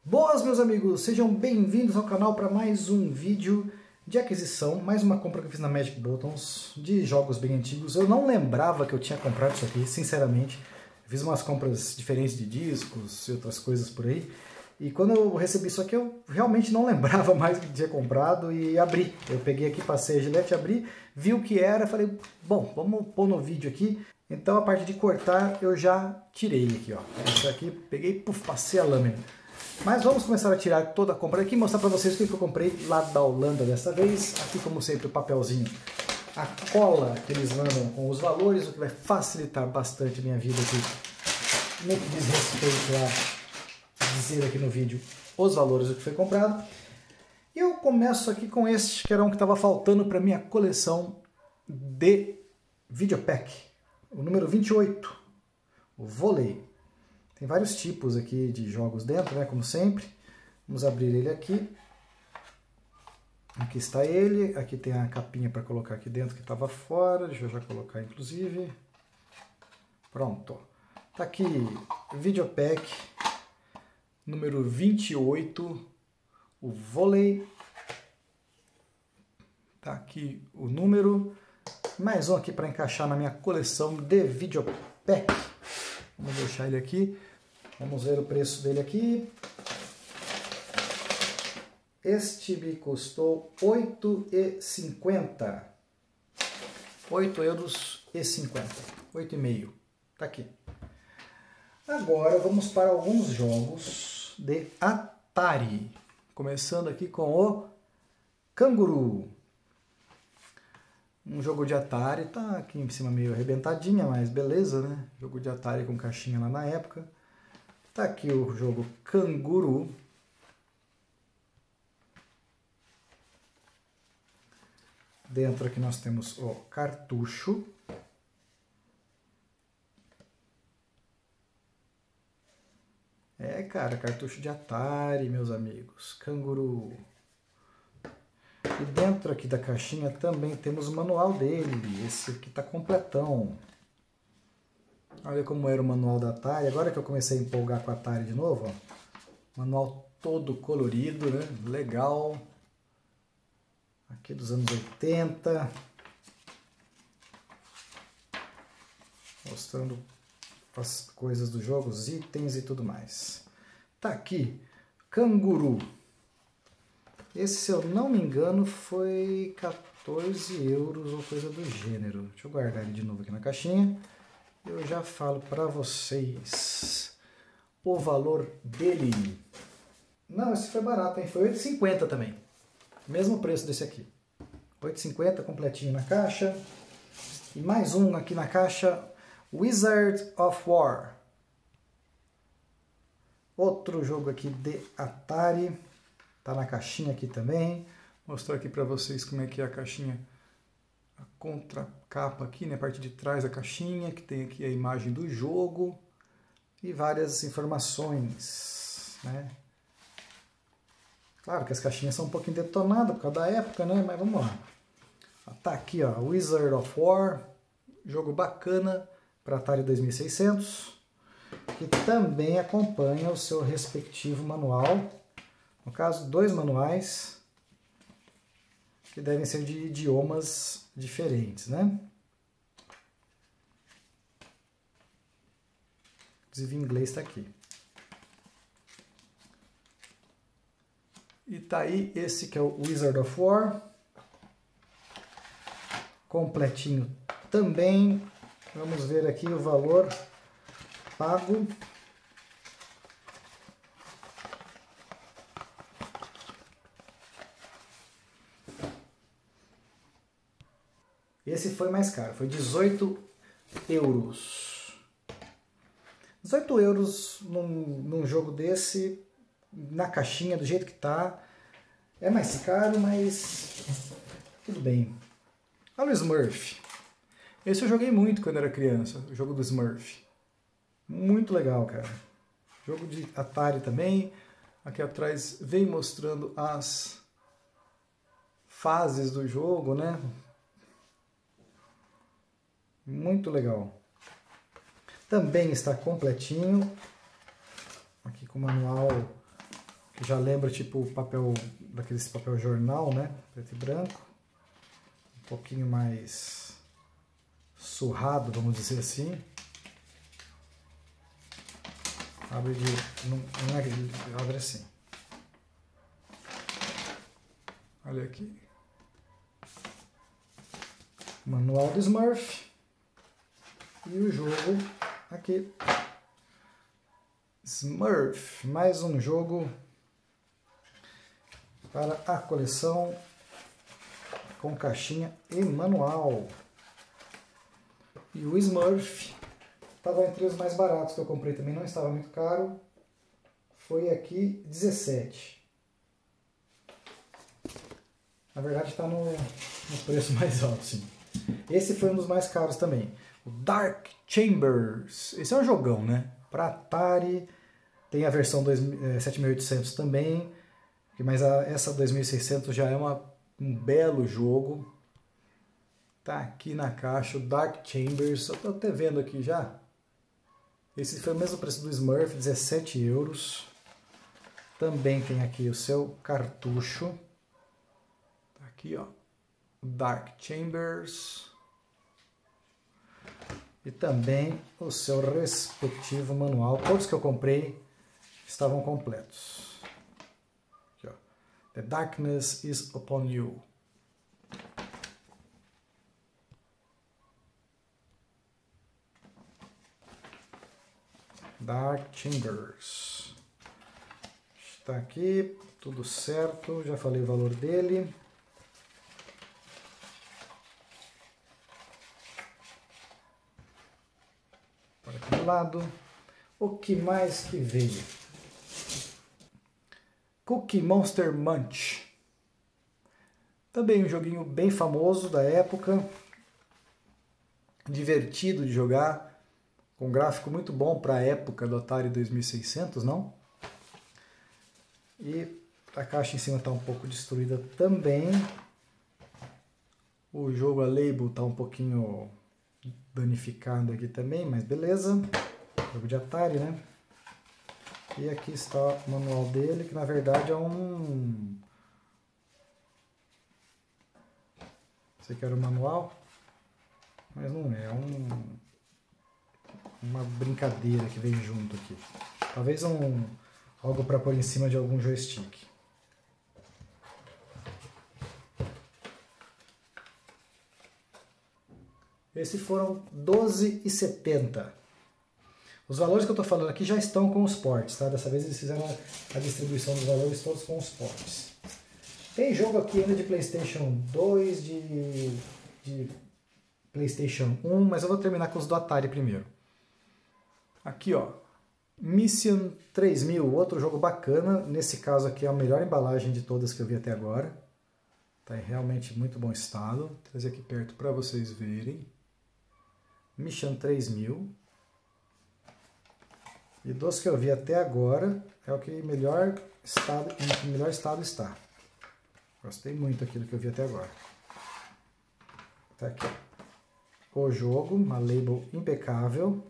Boas, meus amigos, sejam bem-vindos ao canal para mais um vídeo de aquisição, mais uma compra que eu fiz na Magic Buttons de jogos bem antigos. Eu não lembrava que eu tinha comprado isso aqui, sinceramente. Fiz umas compras diferentes de discos e outras coisas por aí. E quando eu recebi isso aqui, eu realmente não lembrava mais que tinha comprado e abri. Eu peguei aqui, passei a gilete, abri, vi o que era, falei, bom, vamos pôr no vídeo aqui. Então a parte de cortar eu já tirei aqui, ó. Isso aqui, peguei, puf, passei a lâmina. Mas vamos começar a tirar toda a compra aqui e mostrar para vocês o que eu comprei lá da Holanda dessa vez. Aqui, como sempre, o papelzinho, a cola que eles mandam com os valores, o que vai facilitar bastante a minha vida aqui no que diz respeito a dizer aqui no vídeo os valores do que foi comprado. E eu começo aqui com este, que era um que estava faltando para minha coleção de Videopack, o número 28, o Vôlei. Tem vários tipos aqui de jogos dentro, né, como sempre. Vamos abrir ele aqui. Aqui está ele. Aqui tem a capinha para colocar aqui dentro que estava fora. Deixa eu já colocar, inclusive. Pronto. Tá aqui, Videopack, número 28, o Vôlei. Tá aqui o número. Mais um aqui para encaixar na minha coleção de Videopack. Vamos deixar ele aqui. Vamos ver o preço dele aqui. Este me custou R$ 8,50. 8,50 €. 8,5. Tá aqui. Agora vamos para alguns jogos de Atari. Começando aqui com o Canguru. Um jogo de Atari, tá aqui em cima meio arrebentadinha, mas beleza, né? Jogo de Atari com caixinha lá na época. Tá aqui o jogo Canguru. Dentro aqui nós temos o cartucho. É, cara, cartucho de Atari, meus amigos. Canguru. E dentro aqui da caixinha também temos o manual dele. Esse aqui tá completão. Olha como era o manual da Atari. Agora que eu comecei a empolgar com a Atari de novo, ó. Manual todo colorido, né? Legal. Aqui dos anos 80. Mostrando as coisas do jogo, os itens e tudo mais. Tá aqui, Canguru. Esse, se eu não me engano, foi 14 € ou coisa do gênero. Deixa eu guardar ele de novo aqui na caixinha. Eu já falo para vocês o valor dele. Não, esse foi barato, hein? Foi 8,50 também. Mesmo preço desse aqui. 8,50 completinho na caixa. E mais um aqui na caixa, Wizard of War. Outro jogo aqui de Atari. Tá na caixinha aqui também. Vou mostrar aqui para vocês como é que é a caixinha. A contracapa aqui, né, a parte de trás da caixinha, que tem aqui a imagem do jogo e várias informações, né? Claro que as caixinhas são um pouquinho detonadas por causa da época, né? Mas vamos lá. Tá aqui, ó, Wizard of War, jogo bacana para Atari 2600, que também acompanha o seu respectivo manual. No caso, 2 manuais que devem ser de idiomas diferentes, né? Inclusive em inglês está aqui. E tá aí esse que é o Wizard of War. Completinho também. Vamos ver aqui o valor pago. Esse foi mais caro, foi 18 €. 18 € num jogo desse, na caixinha, do jeito que tá. É mais caro, mas tudo bem. Olha o Smurf. Esse eu joguei muito quando era criança, o jogo do Smurf. Muito legal, cara. Jogo de Atari também. Aqui atrás vem mostrando as fases do jogo, né? Muito legal. Também está completinho. Aqui com o manual Já lembra tipo o papel, daqueles papel jornal, né? Preto e branco. Um pouquinho mais surrado, vamos dizer assim. Abre de... não é que abre assim. Olha aqui. Manual do Smurf. E o jogo aqui. Smurf. Mais um jogo para a coleção com caixinha e manual. E o Smurf estava entre os mais baratos que eu comprei também, não estava muito caro. Foi aqui 17. Na verdade está no preço mais alto, sim. Esse foi um dos mais caros também. O Dark Chambers. Esse é um jogão, né? Para Atari. Tem a versão 7800 também. Mas essa 2600 já é um belo jogo. Tá aqui na caixa o Dark Chambers. Eu tô até vendo aqui já. Esse foi o mesmo preço do Smurf, 17 euros. Também tem aqui o seu cartucho. Tá aqui, ó. Dark Chambers. E também o seu respectivo manual. Todos que eu comprei estavam completos. Aqui, ó. The Darkness is Upon You. Dark Chambers. Está aqui, tudo certo. Já falei o valor dele. Para aquele lado. O que mais que veio? Cookie Monster Munch. Também um joguinho bem famoso da época. Divertido de jogar. Com gráfico muito bom para a época do Atari 2600, não? E a caixa em cima está um pouco destruída também. O jogo, a label, está um pouquinho danificado aqui também, mas beleza. Jogo de Atari, né? E aqui está o manual dele, que na verdade é um... Esse aqui era o manual, mas não é, uma brincadeira que vem junto aqui. Talvez algo para pôr em cima de algum joystick. Esses foram R$12,70. Os valores que eu estou falando aqui já estão com os ports, tá? Dessa vez eles fizeram a distribuição dos valores todos com os ports. Tem jogo aqui ainda de PlayStation 2, de PlayStation 1, mas eu vou terminar com os do Atari primeiro. Aqui, ó, Mission 3000, outro jogo bacana. Nesse caso aqui é a melhor embalagem de todas que eu vi até agora. Tá em realmente muito bom estado. Vou trazer aqui perto para vocês verem. Mission 3000. E dos que eu vi até agora, é o que em melhor estado está. Gostei muito daquilo que eu vi até agora. Tá aqui. O jogo, uma label impecável.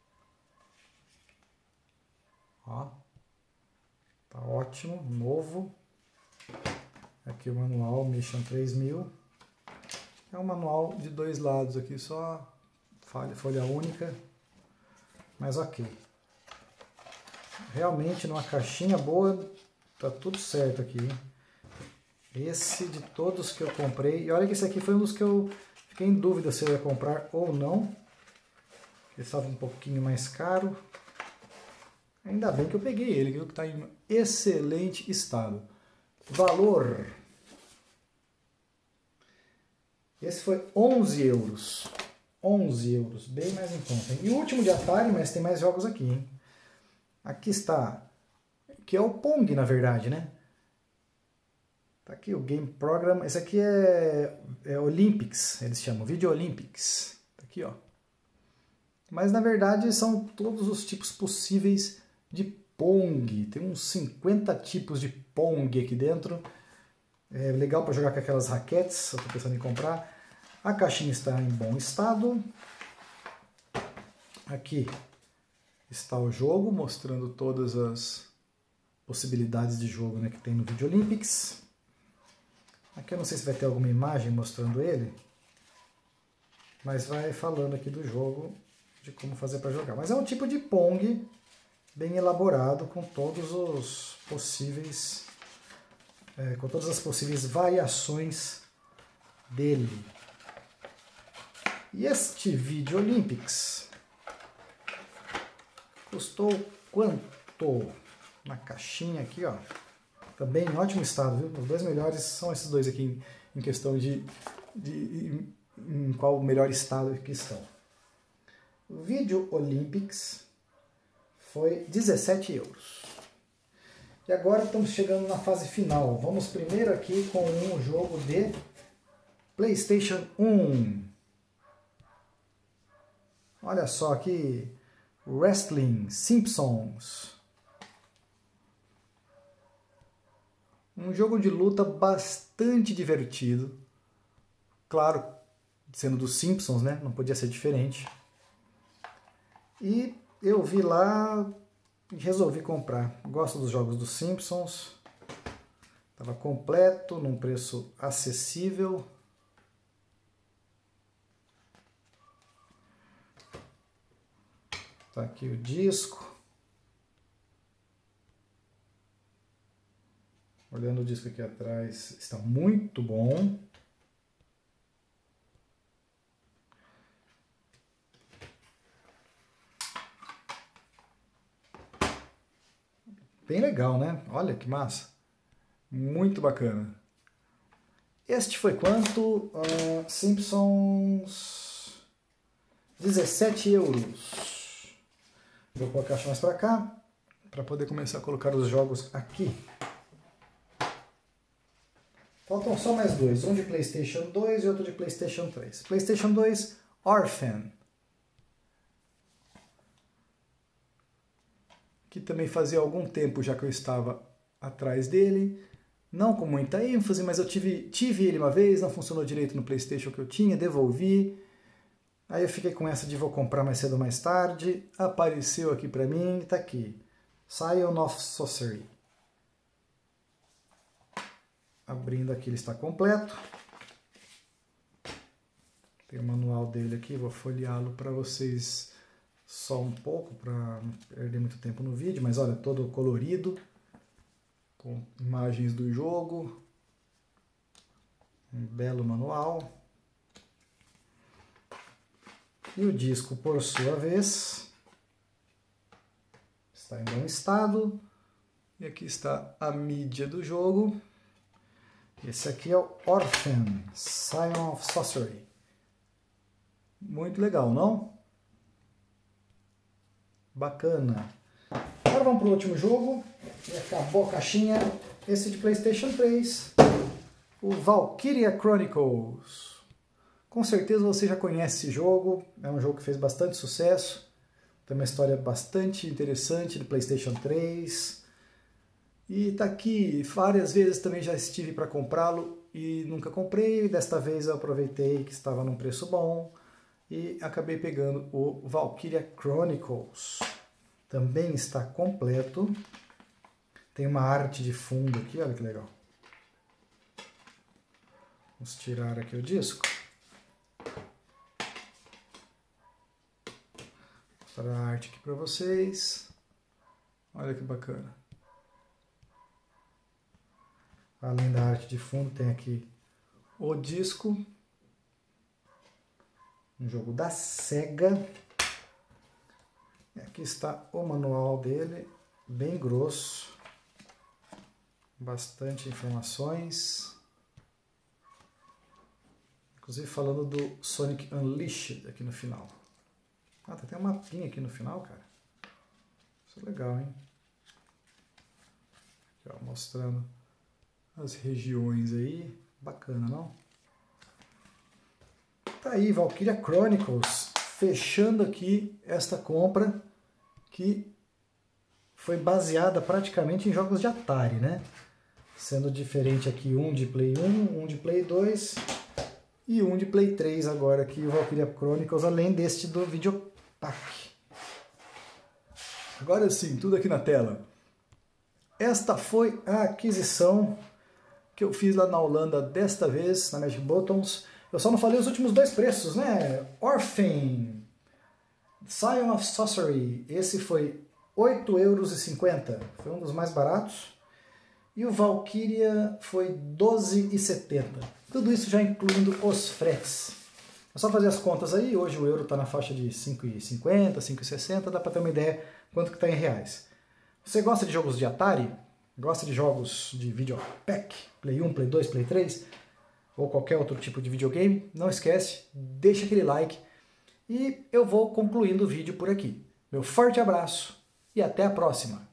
Ó, tá ótimo, novo. Aqui o manual Mission 3000. É um manual de dois lados aqui, só folha única. Mas ok. Realmente numa caixinha boa, tá tudo certo aqui. Esse de todos que eu comprei, e olha que esse aqui foi um dos que eu fiquei em dúvida se eu ia comprar ou não. Ele estava um pouquinho mais caro. Ainda bem que eu peguei ele, que está em excelente estado. Valor. Esse foi 11 euros. 11 euros, bem mais em conta. E o último de Atari, mas tem mais jogos aqui, hein? Aqui está, que é o Pong, na verdade, né? Tá aqui o Game Program. Esse aqui é Olympics, eles chamam, Video Olympics. Tá aqui, ó. Mas, na verdade, são todos os tipos possíveis de Pong. Tem uns 50 tipos de Pong aqui dentro. É legal para jogar com aquelas raquetes, eu tô pensando em comprar. A caixinha está em bom estado. Aqui está o jogo, mostrando todas as possibilidades de jogo, né, que tem no Video Olympics. Aqui eu não sei se vai ter alguma imagem mostrando ele, mas vai falando aqui do jogo, de como fazer para jogar. Mas é um tipo de Pong bem elaborado, com todos os possíveis, com todas as possíveis variações dele. E este Video Olympics custou quanto? Na caixinha aqui, ó. Também em ótimo estado, viu? Os dois melhores são esses dois aqui, em questão de em qual melhor estado que estão. O Video Olympics foi 17 euros. E agora estamos chegando na fase final. Vamos primeiro aqui com um jogo de PlayStation 1. Olha só aqui, Wrestling Simpsons. Um jogo de luta bastante divertido. Claro, sendo dos Simpsons, né? Não podia ser diferente. E eu vi lá e resolvi comprar. Gosto dos jogos dos Simpsons. Estava completo, num preço acessível. Tá aqui o disco. Olhando o disco aqui atrás, está muito bom. Bem legal, né? Olha que massa. Muito bacana. Este foi quanto? Simpsons... 17 euros. Vou pôr a caixa mais para cá, para poder começar a colocar os jogos aqui. Faltam só mais dois, um de PlayStation 2 e outro de PlayStation 3. PlayStation 2, Orphan. Que também fazia algum tempo já que eu estava atrás dele. Não com muita ênfase, mas eu tive ele uma vez, não funcionou direito no PlayStation que eu tinha, devolvi. Aí eu fiquei com essa de vou comprar mais cedo ou mais tarde. Apareceu aqui pra mim e tá aqui. Scion of Sorcery. Abrindo aqui, ele está completo. Tem o manual dele aqui, vou folheá-lo para vocês só um pouco, para não perder muito tempo no vídeo. Mas olha, todo colorido, com imagens do jogo. Um belo manual. E o disco, por sua vez, está em bom estado. E aqui está a mídia do jogo. Esse aqui é o Orphan, Scion of Sorcery. Muito legal, não? Bacana. Agora vamos para o último jogo. E acabou a caixinha. Esse de PlayStation 3. O Valkyria Chronicles. Com certeza você já conhece esse jogo. É um jogo que fez bastante sucesso. Tem uma história bastante interessante do PlayStation 3. E tá aqui, várias vezes também já estive para comprá-lo e nunca comprei. Desta vez eu aproveitei que estava num preço bom e acabei pegando o Valkyria Chronicles. Também está completo. Tem uma arte de fundo aqui, olha que legal. Vamos tirar aqui o disco. Vou mostrar a arte aqui para vocês. Olha que bacana. Além da arte de fundo, tem aqui o disco. Um jogo da Sega. E aqui está o manual dele, bem grosso. Bastante informações. Inclusive falando do Sonic Unleashed aqui no final. Ah, tem até um mapinha aqui no final, cara. Isso é legal, hein? Aqui, ó, mostrando as regiões aí, bacana, não? Tá aí, Valkyria Chronicles, fechando aqui esta compra que foi baseada praticamente em jogos de Atari, né? Sendo diferente aqui um de Play 1, um de Play 2 e um de Play 3 agora aqui, o Valkyria Chronicles, além deste do Videopack. Agora sim, tudo aqui na tela. esta foi a aquisição que eu fiz lá na Holanda desta vez, na Magic Buttons. Eu só não falei os últimos dois preços, né? Orphan, Scion of Sorcery, esse foi €8,50, foi um dos mais baratos. E o Valkyria foi R$12,70. Tudo isso já incluindo os fretes. É só fazer as contas aí, hoje o euro está na faixa de 5,50, 5,60, dá para ter uma ideia quanto que está em reais. Você gosta de jogos de Atari? Gosta de jogos de videopack? Play 1, Play 2, Play 3? Ou qualquer outro tipo de videogame? Não esquece, deixa aquele like e eu vou concluindo o vídeo por aqui. Meu forte abraço e até a próxima!